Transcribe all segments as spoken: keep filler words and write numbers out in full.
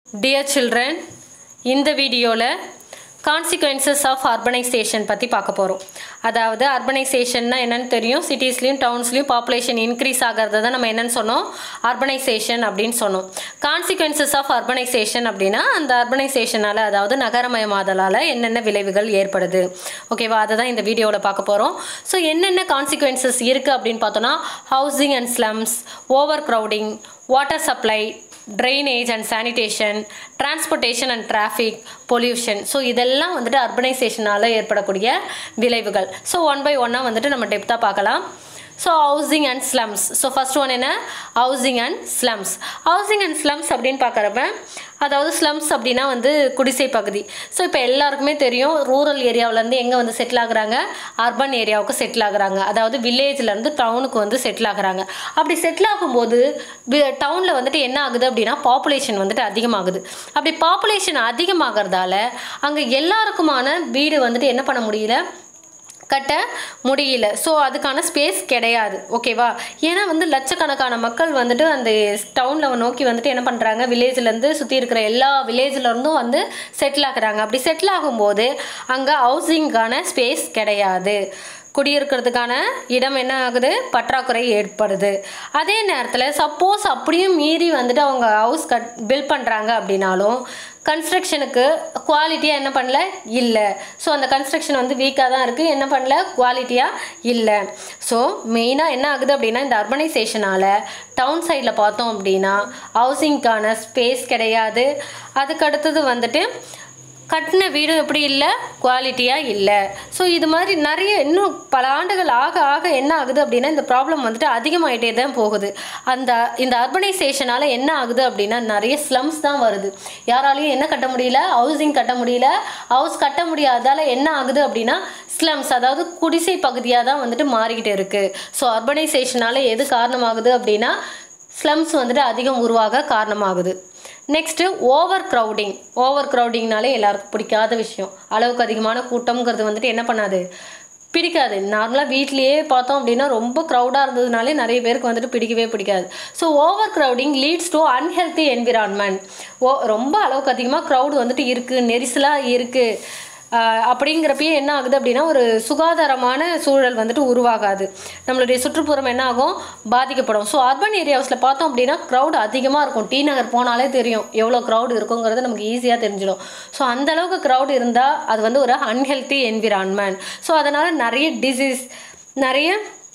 Dear children, இந்த வீடியோல consequences of urbanization பத்தி பார்க்க போறோம். அதாவது urbanization-னா என்னன்னு தெரியும். சிட்டிஸ்லயும் டவுன்ஸ்லயும் population increase ஆகிறத தான் நம்ம என்னன்னு சொன்னோம், urbanization அப்படினு சொன்னோம். Consequences of urbanization அப்படினா அந்த urbanization-ஆல அதாவது நகரமயமாதலால என்னென்ன விளைவுகள் ஏற்படுது. ஓகேவா, அத தான் இந்த வீடியோல பார்க்க போறோம். சோ என்னென்ன consequences இருக்கு அப்படினு பார்த்தோம்னா housing and slums, overcrowding, water supply, drainage and sanitation, transportation and traffic, pollution. So இதெல்லாம் வந்துட்டு urbanization-ஆல ஏற்படக்கூடிய விளைவுகள். So one by one-ஆ வந்துட்டு நம்ம டெப்தா பார்க்கலாம். So housing and slums. So first one என்ன, housing and slums. Housing and slums அப்படினு பார்க்கறப்ப அதாவது slums அப்படினா வந்து குடிசை பகுதி. ஸோ இப்போ எல்லாருக்குமே தெரியும் ரூரல் ஏரியாவிலேருந்து எங்கே வந்து செட்டில் ஆகுறாங்க, அர்பன் ஏரியாவுக்கு செட்டில் ஆகுறாங்க. அதாவது வில்லேஜ்லேருந்து டவுனுக்கு வந்து செட்டில் ஆகுறாங்க. அப்படி செட்டில் ஆகும்போது டவுனில் வந்துட்டு என்ன ஆகுது அப்படின்னா பாப்புலேஷன் வந்துட்டு அதிகமாகுது. அப்படி பாப்புலேஷன் அதிகமாகிறதால அங்கே எல்லாருக்குமான வீடு வந்துட்டு என்ன பண்ண முடியல, கட்ட முடியல. ஸோ அதுக்கான ஸ்பேஸ் கிடையாது. ஓகேவா, ஏன்னா வந்து லட்சக்கணக்கான மக்கள் வந்துட்டு அந்த டவுனில் நோக்கி வந்துட்டு என்ன பண்ணுறாங்க, வில்லேஜ்லேருந்து சுற்றி இருக்கிற எல்லா வில்லேஜ்லேருந்தும் வந்து செட்டில் ஆகுறாங்க. அப்படி செட்டில் ஆகும்போது அங்கே ஹவுசிங்கான ஸ்பேஸ் கிடையாது, குடியிருக்கிறதுக்கான இடம் என்ன ஆகுது, பற்றாக்குறை ஏற்படுது. அதே நேரத்தில் சப்போஸ் அப்படியும் மீறி வந்துட்டு அவங்க ஹவுஸ் கட் பில்ட் பண்ணுறாங்க அப்படின்னாலும் கன்ஸ்ட்ரக்ஷனுக்கு குவாலிட்டியாக என்ன பண்ணல இல்லை. ஸோ அந்த கன்ஸ்ட்ரக்ஷன் வந்து வீக்காக தான் இருக்குது, என்ன பண்ணல, குவாலிட்டியாக இல்லை. ஸோ மெயினாக என்ன ஆகுது அப்படின்னா இந்த அர்பனைசேஷனால் டவுன் சைடில் பார்த்தோம் அப்படின்னா ஹவுசிங்க்கான ஸ்பேஸ் கிடையாது. அதுக்கடுத்தது வந்துட்டு கட்டின வீடு எப்படி இல்லை, குவாலிட்டியாக இல்லை. ஸோ இது மாதிரி நிறைய இன்னும் பல ஆண்டுகள் ஆக ஆக என்ன ஆகுது அப்படின்னா இந்த ப்ராப்ளம் வந்துட்டு அதிகமாகிட்டே தான் போகுது. அந்த இந்த அர்பனைசேஷனால் என்ன ஆகுது அப்படின்னா நிறைய ஸ்லம்ஸ் தான் வருது. யாராலையும் என்ன கட்ட முடியல, ஹவுசிங் கட்ட முடியல. ஹவுஸ் கட்ட முடியாதால் என்ன ஆகுது அப்படின்னா ஸ்லம்ஸ், அதாவது குடிசை பகுதியாக தான் வந்துட்டு மாறிக்கிட்டு இருக்குது. ஸோ அர்பனைசேஷனால் எது காரணமாகுது அப்படின்னா ஸ்லம்ஸ் வந்துட்டு அதிகம் உருவாக காரணமாகுது. Next overcrowding. ஓவர் க்ரௌடிங்னாலே எல்லாருக்கும் பிடிக்காத விஷயம். அளவுக்கு அதிகமான கூட்டம்ங்கிறது வந்துட்டு என்ன பண்ணாது, பிடிக்காது. நார்மலாக வீட்லேயே பார்த்தோம் அப்படின்னா ரொம்ப க்ரௌடாக இருந்ததுனாலே நிறைய பேருக்கு வந்துட்டு பிடிக்கவே பிடிக்காது. So overcrowding leads to unhealthy environment. ஓ ரொம்ப அளவுக்கு அதிகமாக க்ரௌடு வந்துட்டு இருக்குது, நெரிசலாக இருக்குது அப்படிங்கிறப்பயே என்ன ஆகுது அப்படின்னா ஒரு சுகாதாரமான சூழல் வந்துட்டு உருவாகாது. நம்மளுடைய சுற்றுப்புறம் என்ன ஆகும், பாதிக்கப்படும். ஸோ அர்பன் ஏரியாஸில் பார்த்தோம் அப்படின்னா க்ரௌடு அதிகமாக இருக்கும். டி நகர் போனாலே தெரியும் எவ்வளோ க்ரௌடு இருக்குங்கிறது நமக்கு ஈஸியாக தெரிஞ்சிடும். ஸோ அந்தளவுக்கு க்ரௌடு இருந்தால் அது வந்து ஒரு அன்ஹெல்த்தி என்விரான்மெண்ட். ஸோ அதனால் நிறைய டிசீஸ், நிறைய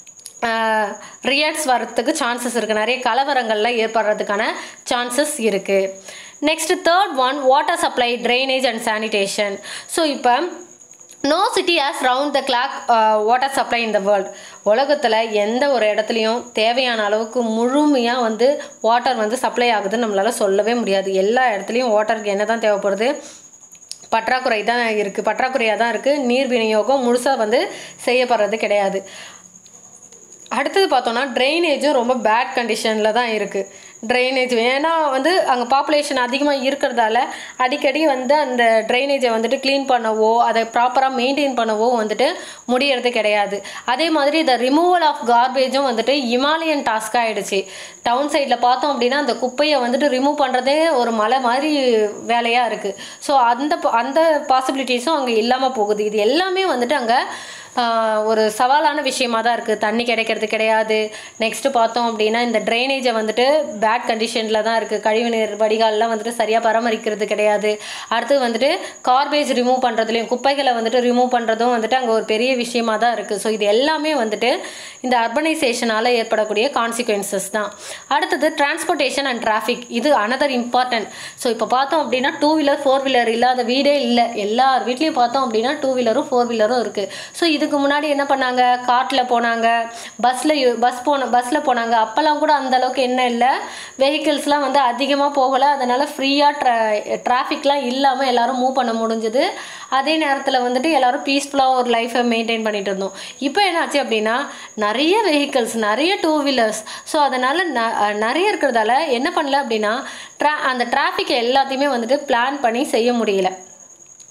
ரியாக்ட்ஸ் வர்றதுக்கு சான்சஸ் இருக்குது, நிறைய கலவரங்கள்லாம் ஏற்படுறதுக்கான சான்சஸ் இருக்குது. Next third one, water supply, drainage and sanitation. So இப்போ no city has round the clock water supply in the world. உலகத்தில் எந்த ஒரு இடத்துலையும் தேவையான அளவுக்கு முழுமையாக வந்து வாட்டர் வந்து சப்ளை ஆகுதுன்னு நம்மளால் சொல்லவே முடியாது. எல்லா இடத்துலையும் வாட்டருக்கு என்ன தான் தேவைப்படுது, பற்றாக்குறை தான் இருக்குது, பற்றாக்குறையாக தான் இருக்குது. நீர் விநியோகம் முழுசாக வந்து செய்யப்படுறது கிடையாது. அடுத்தது பார்த்தோன்னா ட்ரைனேஜும் ரொம்ப பேட் கண்டிஷனில் தான் இருக்குது. ட்ரைனேஜ் ஏன்னா வந்து அங்கே பாப்புலேஷன் அதிகமாக இருக்கிறதால அடிக்கடி வந்து அந்த ட்ரைனேஜை வந்துட்டு க்ளீன் பண்ணவோ அதை ப்ராப்பராக மெயின்டைன் பண்ணவோ வந்துட்டு முடியறது கிடையாது. அதே மாதிரி இந்த ரிமூவல் ஆஃப் கார்பேஜும் வந்துட்டு இமாலயன் டாஸ்காக ஆகிடுச்சு. டவுன் சைடில் பார்த்தோம் அப்படின்னா அந்த குப்பையை வந்துட்டு ரிமூவ் பண்ணுறதே ஒரு மலை மாதிரி வேலையாக இருக்குது. ஸோ அந்த அந்த பாசிபிலிட்டிஸும் அங்கே இல்லாமல் போகுது. இது எல்லாமே வந்துட்டு அங்கே ஒரு சவாலான விஷயமாக தான் இருக்குது. தண்ணி கிடைக்கிறது கிடையாது. நெக்ஸ்ட்டு பார்த்தோம் அப்படின்னா இந்த ட்ரைனேஜை வந்துட்டு பேட் கண்டிஷனில் தான் இருக்குது. கழிவுநீர் வடிகால்லாம் வந்துட்டு சரியாக பராமரிக்கிறது கிடையாது. அடுத்து வந்துட்டு கார்பேஜ் ரிமூவ் பண்ணுறதுலையும் குப்பைகளை வந்துட்டு ரிமூவ் பண்ணுறதும் வந்துட்டு அங்கே ஒரு பெரிய விஷயமாக தான் இருக்குது. ஸோ இது எல்லாமே வந்துட்டு இந்த அர்பனைசேஷனால் ஏற்படக்கூடிய கான்சிக்வன்சஸ் தான். அடுத்தது டிரான்ஸ்போர்ட்டேஷன் அண்ட் டிராஃபிக். இது அனதர் இம்பார்ட்டன்ட். ஸோ இப்போ பார்த்தோம் அப்படின்னா டூ வீலர் ஃபோர் வீலர் இல்லாத வீடே இல்லை. எல்லார் வீட்லேயும் பார்த்தோம் அப்படின்னா டூ வீலரும் ஃபோர் வீலரும் இருக்குது. ஸோ இதுக்கு முன்னாடி என்ன பண்ணாங்க, காட்டில் போனாங்க, பஸ்ஸில் பஸ் போன பஸ்ஸில் போனாங்க. அப்போல்லாம் கூட அந்தளவுக்கு என்ன இல்லை, வெஹிக்கிள்ஸ்லாம் வந்து அதிகமாக போகலை. அதனால் ஃப்ரீயாக ட்ரா டிராஃபிக்லாம் இல்லாமல் எல்லோரும் மூவ் பண்ண முடிஞ்சுது. அதே நேரத்தில் வந்துட்டு எல்லோரும் பீஸ்ஃபுல்லாக ஒரு லைஃப்பை மெயின்டைன் பண்ணிகிட்டு இருந்தோம். இப்போ என்னாச்சு அப்படின்னா நிறைய வெஹிக்கிள்ஸ், நிறைய டூ வீலர்ஸ். ஸோ அதனால் ந நிறைய இருக்கிறதால என்ன பண்ணல அப்படின்னா ட்ரா அந்த டிராஃபிக்கை எல்லாத்தையுமே வந்துட்டு பிளான் பண்ணி செய்ய முடியல.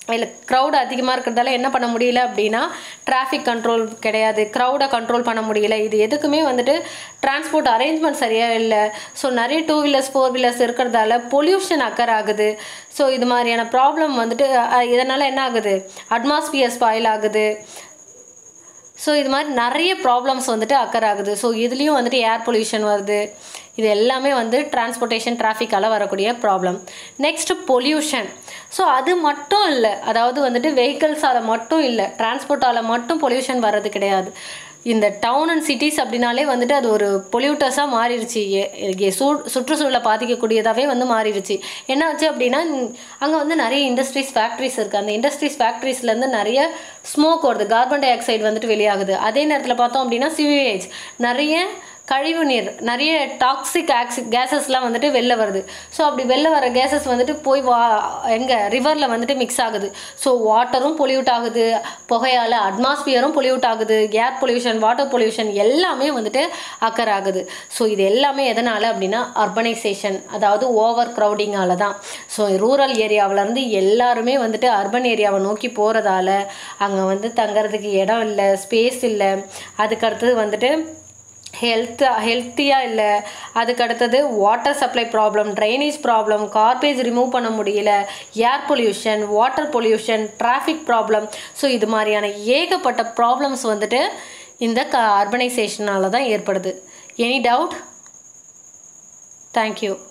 இல்லை க்ரௌட் அதிகமாக இருக்கிறதால என்ன பண்ண முடியல அப்படின்னா டிராஃபிக் கண்ட்ரோல் கிடையாது, க்ரௌடை கண்ட்ரோல் பண்ண முடியல. இது எதுக்குமே வந்துட்டு டிரான்ஸ்போர்ட் அரேஞ்ச்மெண்ட் சரியாக இல்லை. ஸோ நிறைய டூ வீலர்ஸ் ஃபோர் வீலர்ஸ் இருக்கிறதால பொல்யூஷன் அக்கர் ஆகுது. ஸோ இது மாதிரியான ப்ராப்ளம் வந்துட்டு இதனால் என்ன ஆகுது, அட்மாஸ்பியர் ஸ்பாயில் ஆகுது. ஸோ இது மாதிரி நிறைய ப்ராப்ளம்ஸ் வந்துட்டு அக்கர் ஆகுது. ஸோ இதுலேயும் வந்துட்டு ஏர் பொல்யூஷன் வருது. இது எல்லாமே வந்து டிரான்ஸ்போர்ட்டேஷன் டிராஃபிக்கால் வரக்கூடிய ப்ராப்ளம். Next pollution. ஸோ அது மட்டும் இல்லை, அதாவது வந்துட்டு வெஹிக்கிள்ஸால் மட்டும் இல்லை, டிரான்ஸ்போர்ட்டால் மட்டும் பொல்யூஷன் வர்றது கிடையாது. இந்த டவுன் அண்ட் சிட்டிஸ் அப்படின்னாலே வந்துட்டு அது ஒரு பொல்யூட்டர்ஸாக மாறிடுச்சு. சூ சுற்றுச்சூழலை பாதிக்கக்கூடியதாகவே வந்து மாறிடுச்சு. என்னாச்சு அப்படின்னா அங்கே வந்து நிறைய இண்டஸ்ட்ரீஸ் ஃபேக்ட்ரிஸ் இருக்குது. அந்த இண்டஸ்ட்ரீஸ் ஃபேக்ட்ரிஸ்லேருந்து நிறைய ஸ்மோக் வருது, கார்பன் டை ஆக்சைடு வந்துட்டு வெளியாகுது. அதே நேரத்தில் பார்த்தோம் அப்படின்னா சிவேஜ், நிறைய கழிவு நீர், நிறைய டாக்ஸிக் ஆக்சி கேஸஸ்லாம் வந்துட்டு வெளில வருது. ஸோ அப்படி வெளில வர கேஸஸ் வந்துட்டு போய் வா எங்கே ரிவரில் வந்துட்டு மிக்ஸ் ஆகுது. ஸோ வாட்டரும் பொல்யூட் ஆகுது, புகையால் அட்மாஸ்பியரும் பொல்யூட் ஆகுது, ஏர் பொல்யூஷன், வாட்டர் பொல்யூஷன் எல்லாமே வந்துட்டு அக்கர் ஆகுது. ஸோ இது எல்லாமே எதனால் அப்படின்னா அர்பனைசேஷன், அதாவது ஓவர் க்ரௌடிங்கால தான். ஸோ ரூரல் ஏரியாவிலேருந்து எல்லாருமே வந்துட்டு அர்பன் ஏரியாவை நோக்கி போகிறதால அங்கே வந்து தங்கிறதுக்கு இடம் இல்லை, ஸ்பேஸ் இல்லை. அதுக்கடுத்தது வந்துட்டு ஹெல்த் ஹெல்த்தியாக இல்லை. அதுக்கடுத்தது water supply problem, drainage problem, garbage remove பண்ண முடியல, air pollution, water pollution, traffic problem. So இது மாதிரியான ஏகப்பட்ட ப்ராப்ளம்ஸ் வந்துட்டு இந்த க அர்பனைசேஷனால் தான் ஏற்படுது. Any doubt? தேங்க்யூ.